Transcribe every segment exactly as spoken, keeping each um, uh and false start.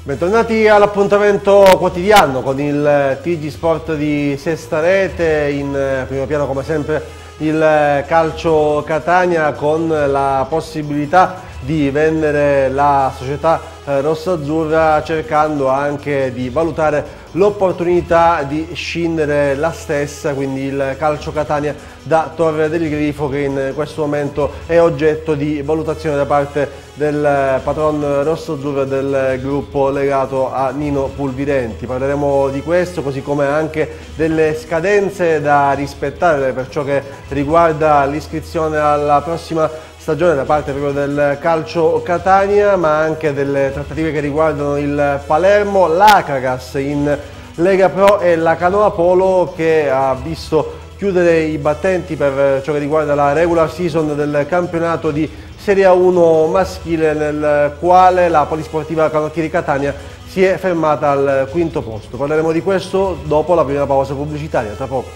Bentornati all'appuntamento quotidiano con il T G Sport di Sesta Rete. In primo piano come sempre il calcio Catania, con la possibilità di vendere la società rossazzurra, cercando anche di valutare l'opportunità di scindere la stessa, quindi il calcio Catania, da Torre del Grifo, che in questo momento è oggetto di valutazione da parte del patron rossazzurro e del gruppo legato a Nino Pulvirenti. Parleremo di questo, così come anche delle scadenze da rispettare per ciò che riguarda l'iscrizione alla prossima stagione da parte proprio del calcio Catania, ma anche delle trattative che riguardano il Palermo, l'Acragas in Lega Pro e la Canoa Polo, che ha visto chiudere i battenti per ciò che riguarda la regular season del campionato di Serie A uno maschile, nel quale la Polisportiva Canottieri Catania si è fermata al quinto posto. Parleremo di questo dopo la prima pausa pubblicitaria, tra poco.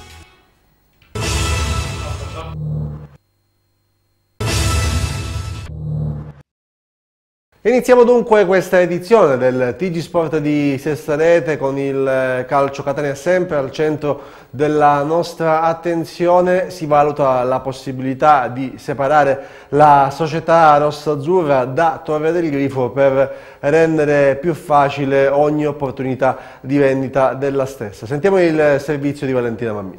Iniziamo dunque questa edizione del T G Sport di Sesta Rete con il calcio Catania sempre al centro della nostra attenzione. Si valuta la possibilità di separare la società rossazzurra da Torre del Grifo per rendere più facile ogni opportunità di vendita della stessa. Sentiamo il servizio di Valentina Mammino.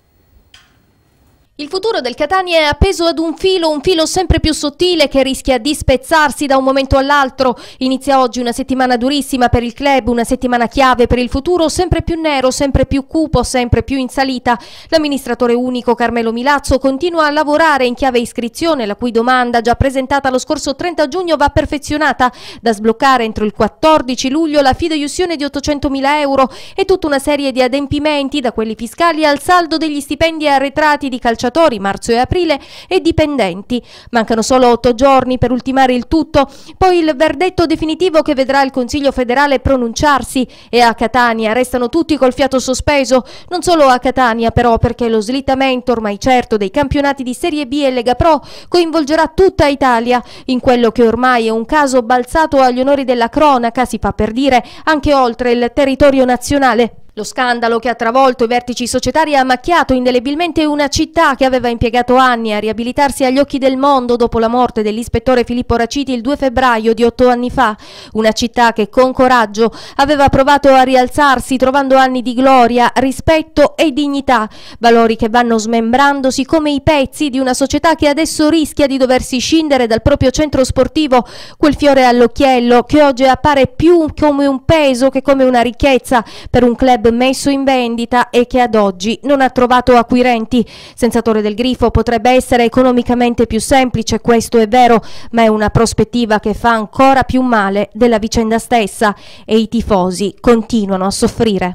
Il futuro del Catania è appeso ad un filo, un filo sempre più sottile che rischia di spezzarsi da un momento all'altro. Inizia oggi una settimana durissima per il club, una settimana chiave per il futuro, sempre più nero, sempre più cupo, sempre più in salita. L'amministratore unico Carmelo Milazzo continua a lavorare in chiave iscrizione, la cui domanda, già presentata lo scorso trenta giugno, va perfezionata. Da sbloccare entro il quattordici luglio la fideiussione di ottocentomila euro e tutta una serie di adempimenti, da quelli fiscali al saldo degli stipendi arretrati di calciatori marzo e aprile e dipendenti. Mancano solo otto giorni per ultimare il tutto, poi il verdetto definitivo che vedrà il Consiglio federale pronunciarsi, e a Catania restano tutti col fiato sospeso, non solo a Catania però, perché lo slittamento ormai certo dei campionati di Serie B e Lega Pro coinvolgerà tutta Italia, in quello che ormai è un caso balzato agli onori della cronaca, si fa per dire, anche oltre il territorio nazionale. Lo scandalo che ha travolto i vertici societari ha macchiato indelebilmente una città che aveva impiegato anni a riabilitarsi agli occhi del mondo dopo la morte dell'ispettore Filippo Raciti il due febbraio di otto anni fa. Una città che con coraggio aveva provato a rialzarsi, trovando anni di gloria, rispetto e dignità, valori che vanno smembrandosi come i pezzi di una società che adesso rischia di doversi scindere dal proprio centro sportivo, quel fiore all'occhiello che oggi appare più come un peso che come una ricchezza per un club messo in vendita e che ad oggi non ha trovato acquirenti. Senza Torre del Grifo potrebbe essere economicamente più semplice, questo è vero, ma è una prospettiva che fa ancora più male della vicenda stessa, e i tifosi continuano a soffrire.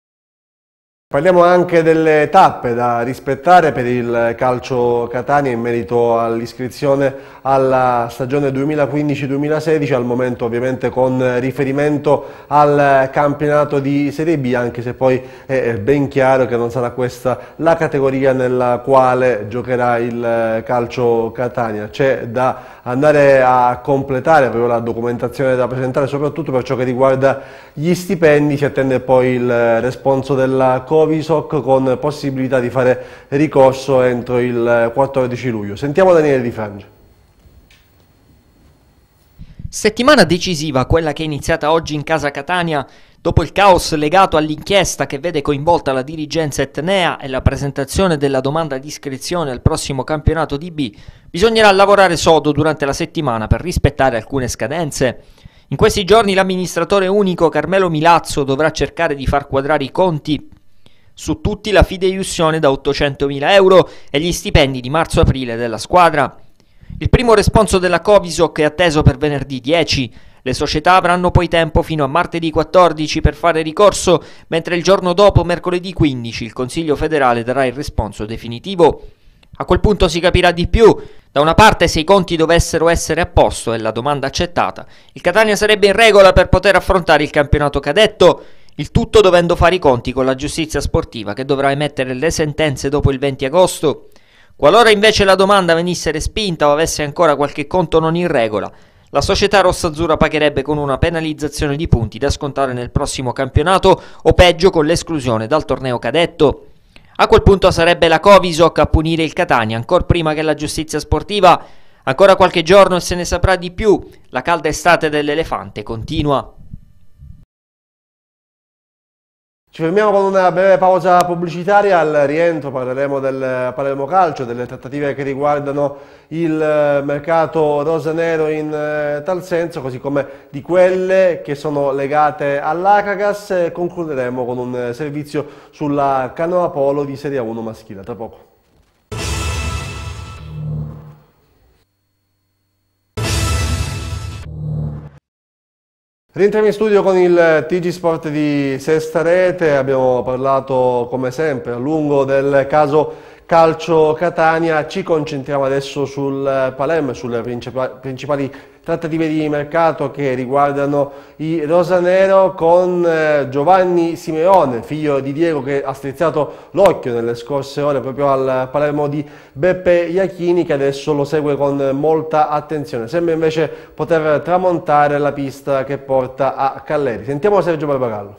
Parliamo anche delle tappe da rispettare per il calcio Catania in merito all'iscrizione alla stagione duemilaquindici duemilasedici, al momento ovviamente con riferimento al campionato di Serie B, anche se poi è ben chiaro che non sarà questa la categoria nella quale giocherà il calcio Catania. C'è da andare a completare proprio la documentazione da presentare, soprattutto per ciò che riguarda gli stipendi. Si attende poi il responso della Covisoc, con possibilità di fare ricorso entro il quattordici luglio. Sentiamo Daniele Di Frangia. Settimana decisiva quella che è iniziata oggi in casa Catania, dopo il caos legato all'inchiesta che vede coinvolta la dirigenza etnea e la presentazione della domanda di iscrizione al prossimo campionato di B. Bisognerà lavorare sodo durante la settimana per rispettare alcune scadenze. In questi giorni l'amministratore unico Carmelo Milazzo dovrà cercare di far quadrare i conti su tutti la fideiussione da ottocentomila euro e gli stipendi di marzo-aprile della squadra. Il primo responso della Covisoc è atteso per venerdì dieci. Le società avranno poi tempo fino a martedì quattordici per fare ricorso, mentre il giorno dopo, mercoledì quindici, il Consiglio federale darà il responso definitivo. A quel punto si capirà di più. Da una parte, se i conti dovessero essere a posto e la domanda accettata, il Catania sarebbe in regola per poter affrontare il campionato cadetto, il tutto dovendo fare i conti con la giustizia sportiva, che dovrà emettere le sentenze dopo il venti agosto. Qualora invece la domanda venisse respinta o avesse ancora qualche conto non in regola, la società rossazzurra pagherebbe con una penalizzazione di punti da scontare nel prossimo campionato o peggio con l'esclusione dal torneo cadetto. A quel punto sarebbe la Covisoc a punire il Catania ancora prima che la giustizia sportiva. Ancora qualche giorno e se ne saprà di più. La calda estate dell'elefante continua. Ci fermiamo con una breve pausa pubblicitaria, al rientro parleremo del Palermo Calcio, delle trattative che riguardano il mercato rosanero in tal senso, così come di quelle che sono legate all'Acagas, e concluderemo con un servizio sulla canoa polo di Serie uno maschile. Tra poco. Rientriamo in studio con il T G Sport di Sesta Rete, abbiamo parlato come sempre a lungo del caso Calcio Catania, ci concentriamo adesso sul Palermo e sulle principali trattative di mercato che riguardano i rosanero, con Giovanni Simeone, figlio di Diego, che ha strizzato l'occhio nelle scorse ore proprio al Palermo di Beppe Iachini, che adesso lo segue con molta attenzione. Sembra invece poter tramontare la pista che porta a Calleri. Sentiamo Sergio Barbagallo.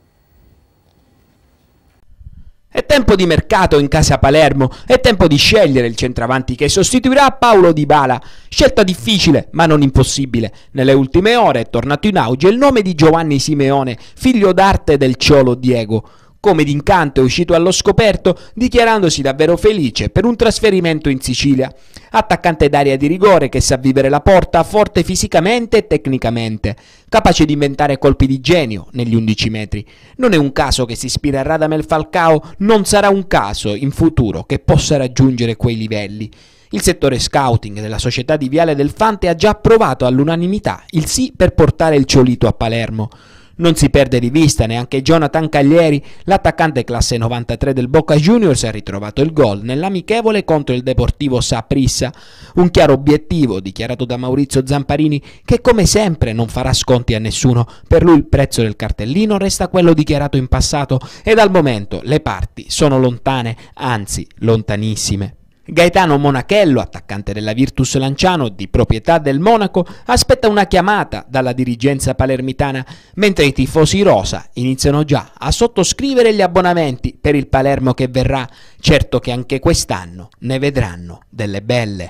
È tempo di mercato in casa Palermo, è tempo di scegliere il centravanti che sostituirà Paulo Dybala. Scelta difficile ma non impossibile. Nelle ultime ore è tornato in auge il nome di Giovanni Simeone, figlio d'arte del Ciolo Diego. Come d'incanto è uscito allo scoperto dichiarandosi davvero felice per un trasferimento in Sicilia. Attaccante d'area di rigore che sa vivere la porta, forte fisicamente e tecnicamente, capace di inventare colpi di genio negli undici metri. Non è un caso che si ispira a Radamel Falcao, non sarà un caso in futuro che possa raggiungere quei livelli. Il settore scouting della società di Viale del Fante ha già approvato all'unanimità il sì per portare il Ciolito a Palermo. Non si perde di vista neanche Jonathan Caglieri, l'attaccante classe novantatré del Boca Juniors ha ritrovato il gol nell'amichevole contro il Deportivo Saprissa, un chiaro obiettivo dichiarato da Maurizio Zamparini, che come sempre non farà sconti a nessuno. Per lui il prezzo del cartellino resta quello dichiarato in passato e dal momento le parti sono lontane, anzi lontanissime. Gaetano Monachello, attaccante della Virtus Lanciano di proprietà del Monaco, aspetta una chiamata dalla dirigenza palermitana, mentre i tifosi rosa iniziano già a sottoscrivere gli abbonamenti per il Palermo che verrà, certo che anche quest'anno ne vedranno delle belle.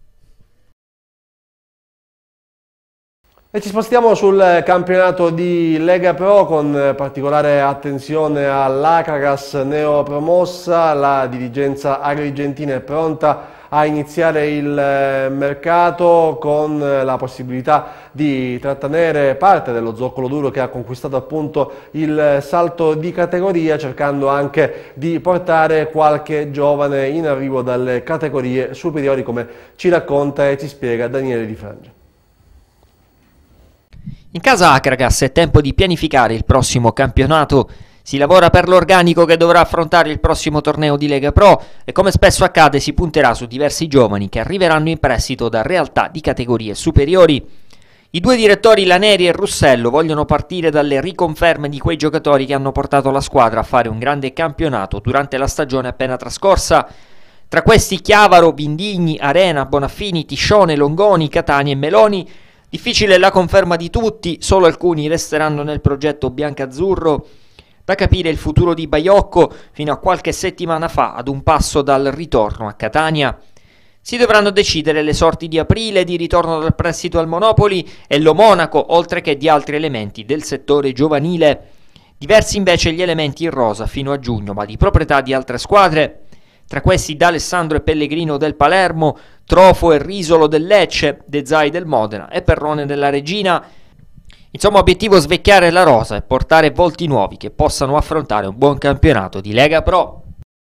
E ci spostiamo sul campionato di Lega Pro, con particolare attenzione all'Acagas neopromossa. La dirigenza agrigentina è pronta a iniziare il mercato con la possibilità di trattenere parte dello zoccolo duro che ha conquistato appunto il salto di categoria, cercando anche di portare qualche giovane in arrivo dalle categorie superiori, come ci racconta e ci spiega Daniele Di Frangia. In casa Acagas è tempo di pianificare il prossimo campionato. Si lavora per l'organico che dovrà affrontare il prossimo torneo di Lega Pro e, come spesso accade, si punterà su diversi giovani che arriveranno in prestito da realtà di categorie superiori. I due direttori Laneri e Russello vogliono partire dalle riconferme di quei giocatori che hanno portato la squadra a fare un grande campionato durante la stagione appena trascorsa. Tra questi Chiavaro, Vindigni, Arena, Bonaffini, Tiscione, Longoni, Catani e Meloni. Difficile la conferma di tutti, solo alcuni resteranno nel progetto biancazzurro. Da capire il futuro di Baiocco, fino a qualche settimana fa ad un passo dal ritorno a Catania. Si dovranno decidere le sorti di Aprile, di ritorno dal prestito al Monopoli, e lo Monaco, oltre che di altri elementi del settore giovanile. Diversi invece gli elementi in rosa fino a giugno, ma di proprietà di altre squadre. Tra questi D'Alessandro e Pellegrino del Palermo, Trofo e Risolo del Lecce, De Zai del Modena e Perrone della Regina. Insomma, obiettivo svecchiare la rosa e portare volti nuovi che possano affrontare un buon campionato di Lega Pro.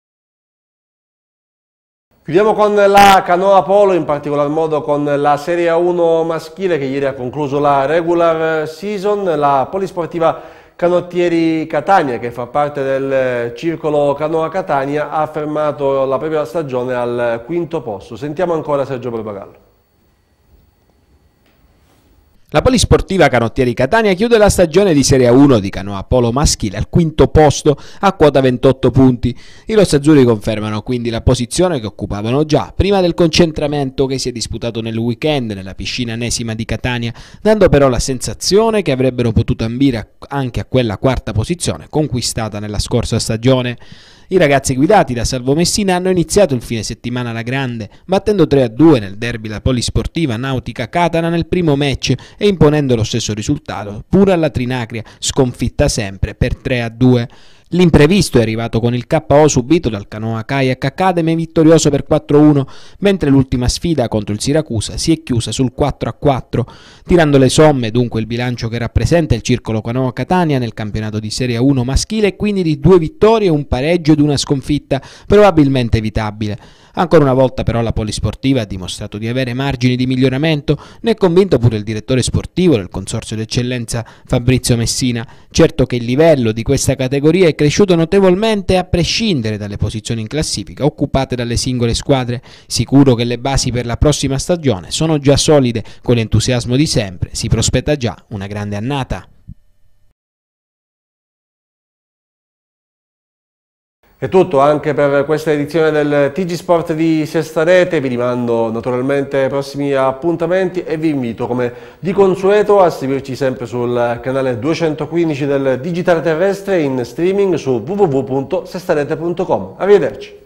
Chiudiamo con la canoa polo, in particolar modo con la Serie uno maschile che ieri ha concluso la regular season. La Polisportiva Canottieri Catania, che fa parte del circolo Canoa Catania, ha fermato la propria stagione al quinto posto. Sentiamo ancora Sergio Barbagallo. La Polisportiva Canottieri Catania chiude la stagione di Serie uno di canoa polo maschile al quinto posto a quota ventotto punti. I rossazzurri confermano quindi la posizione che occupavano già prima del concentramento che si è disputato nel weekend nella piscina Anesima di Catania, dando però la sensazione che avrebbero potuto ambire anche a quella quarta posizione conquistata nella scorsa stagione. I ragazzi guidati da Salvo Messina hanno iniziato il fine settimana alla grande, battendo tre a due nel derby la Polisportiva Nautica Catana nel primo match e imponendo lo stesso risultato pure alla Trinacria, sconfitta sempre per tre a due. L'imprevisto è arrivato con il K O subito dal Canoa Kayak Academy vittorioso per quattro a uno, mentre l'ultima sfida contro il Siracusa si è chiusa sul quattro a quattro. Tirando le somme, dunque il bilancio che rappresenta il Circolo Canoa Catania nel campionato di Serie uno maschile è quindi di due vittorie, un pareggio ed una sconfitta, probabilmente evitabile. Ancora una volta però la Polisportiva ha dimostrato di avere margini di miglioramento, ne è convinto pure il direttore sportivo del Consorzio d'Eccellenza Fabrizio Messina. Certo che il livello di questa categoria è cresciuto notevolmente a prescindere dalle posizioni in classifica occupate dalle singole squadre. Sicuro che le basi per la prossima stagione sono già solide, con l'entusiasmo di sempre si prospetta già una grande annata. È tutto anche per questa edizione del T G Sport di Sestarete, vi rimando naturalmente ai prossimi appuntamenti e vi invito come di consueto a seguirci sempre sul canale duecentoquindici del Digitale Terrestre in streaming su w w w punto sestarete punto com. Arrivederci.